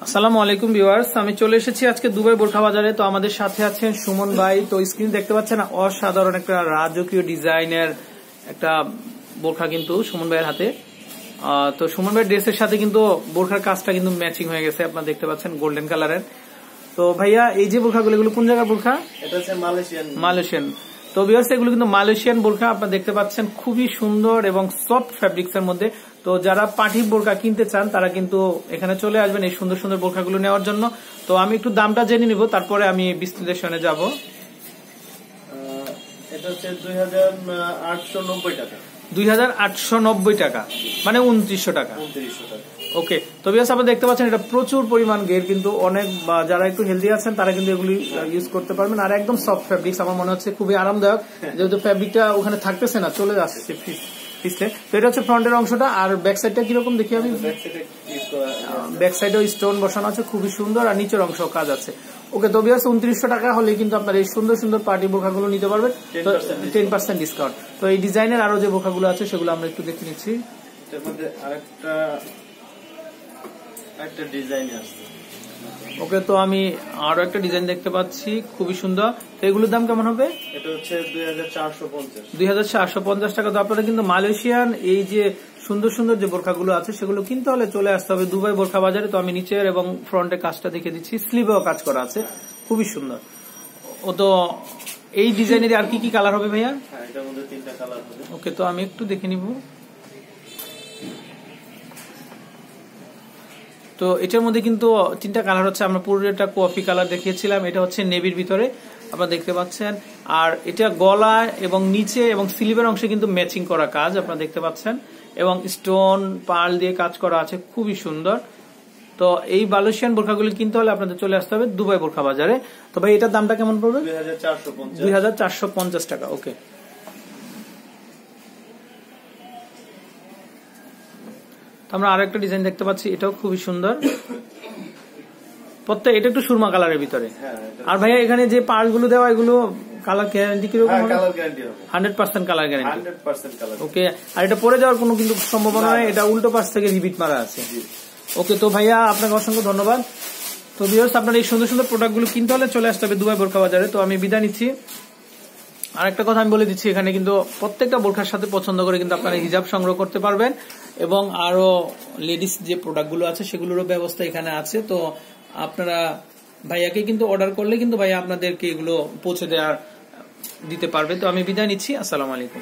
আসসালামু আলাইকুম ভিউয়ার্স, আমি চলে এসেছি আজকে দুবাই বোরখা বাজারে। তো আমাদের সাথে আছেন সুমন ভাই। তো স্ক্রিন দেখতে পাচ্ছেন অসাধারণ একটা রাজকীয় ডিজাইনের একটা বোরখা কিন্তু সুমন ভাইয়ের হাতে। তো সুমন ভাইয়ের ড্রেসের সাথে কিন্তু বোরখার কাজটা কিন্তু ম্যাচিং হয়ে গেছে, আপনারা দেখতে পাচ্ছেন গোল্ডেন কালারের। তো ভাইয়া এই যে বোরখাগুলো, এগুলো কোন জায়গার বোরখা? এটা হচ্ছে মালয়েশিয়ান। তো ভিউয়ার্স, এগুলো কিন্তু মালয়েশিয়ান বোরখা, আপনারা দেখতে পাচ্ছেন খুবই সুন্দর এবং সফট ফ্যাব্রিক্স এর মধ্যে। তো যারা পার্টি বোরখা কিনতে চান তারা কিন্তু এখানে চলে আসবেন এই সুন্দর সুন্দর বোরখাগুলো নেওয়ার জন্য। তো আমি একটু দামটা জেনে নিব, তারপরে আমি বিশ্লেষণে যাব। এটা হচ্ছে 2890 টাকা। 2890 টাকা, মানে 2900 টাকা। 2900 টাকা। ওকে। তো ভিউয়ার্স, আপনারা দেখতে পাচ্ছেন এটা প্রচুর পরিমাণ গের, কিন্তু অনেক যারা একটু হেলদি আছেন তারা কিন্তু এগুলি ইউজ করতে পারবেন। আর একদম সফট ফ্যাব্রিক্স, আমার মনে হচ্ছে খুবই আরামদায়ক, যেহেতু ফ্যাব্রিকটা ওখানে থাকতেছে না, চলে যাচ্ছে পিছলে। তো এটা হচ্ছে ফ্রন্টের অংশটা। আর ব্যাক সাইডটা কিরকম দেখি আমি? ব্যাক সাইডেও স্টোন বসানো আছে, খুবই সুন্দর। আর নিচের অংশ কাজ আছে। ওকে। তো ভিউয়ার্স, 2900 টাকা হলে কিন্তু আপনার এই সুন্দর সুন্দর পার্টি বোরখাগুলো নিতে পারবেন। 10% ডিসকাউন্ট। তো এই ডিজাইনের আরো যে বোরখাগুলো আছে সেগুলো আমরা একটু দেখে নিচ্ছি। এর মধ্যে আরেকটা ডিজাইন আছে। ওকে। তো আমি আরো একটা ডিজাইন দেখতে পাচ্ছি, খুবই সুন্দর। তো এগুলোর দাম কেমন হবে? এটা হচ্ছে 2450। 2450 টাকা। তো আপনারা কিন্তু মালয়েশিয়ান এই যে সুন্দর সুন্দর যে বোরখাগুলো আছে সেগুলো কিনতে হলে চলে আসতে হবে দুবাই বোরখা বাজারে। তো আমি নিচের এবং ফ্রন্টে কাজটা দেখে দিচ্ছি, স্লিভেও কাজ করা আছে, খুবই সুন্দর। ও তো এই ডিজাইনের আর কি কি কালার হবে ভাইয়া? হ্যাঁ, এটার মধ্যে 3টা কালার হবে। ওকে। তো আমি একটু দেখে নিব। তো এটার মধ্যে কিন্তু 3টা কালার হচ্ছে, আমরা পুরোটা কফি কালার দেখিয়েছিলাম, এটা হচ্ছে নেভির ভিতরে, আপনারা দেখতে পাচ্ছেন। আর এটা গলা এবং নিচে এবং স্লিভের অংশে কিন্তু ম্যাচিং করা কাজ আপনারা দেখতে পাচ্ছেন, এবং স্টোন পার্ল দিয়ে কাজ করা আছে, খুবই সুন্দর। তো এই মালয়েশিয়ান বোরখাগুলি কিনতে হলে আপনাদের চলে আসতে হবে দুবাই বোরখা বাজারে। তো ভাই এটার দামটা কেমন পড়বে? 2450 টাকা। ওকে। আমরা আরো একটা ডিজাইন দেখতে পাচ্ছি, এটাও খুবই সুন্দর। প্রত্যেক এটা একটু সুরমা কালারের ভিতরে। আর ভাইয়া এখানে যে পার্ল গুলো দেওয়া, এগুলো কালার গ্যারান্টি কিরকম? 100% কালার গ্যারান্টি। ওকে। আর এটা পরে যাওয়ার কোনো কিন্তু সম্ভাবনা নেই, এটা উল্টো পাশ থেকে রিপিট মারা আছে। ওকে। তো ভাইয়া আপনাকে অসংখ্য ধন্যবাদ। তো ভিউয়ার্স, আপনার এই সুন্দর সুন্দর প্রোডাক্টগুলো কিনতে হলে চলে আসতে হবে দুবাই বোরখা বাজারে। তো আমি বিদায় নিচ্ছি। আর একটা কথা আমি বলে দিচ্ছি, এখানে কিন্তু প্রত্যেকটা বোরখার সাথে পছন্দ করে কিন্তু আপনারা হিজাব সংগ্রহ করতে পারবেন, এবং আরো লেডিস যে প্রোডাক্টগুলো আছে সেগুলোরও ব্যবস্থা এখানে আছে। তো আপনারা ভাইয়াকে কিন্তু অর্ডার করলে কিন্তু ভাইয়া আপনাদেরকে এগুলো পৌঁছে দিতে পারবে। তো আমি বিদায় নিচ্ছি। আসসালামু আলাইকুম।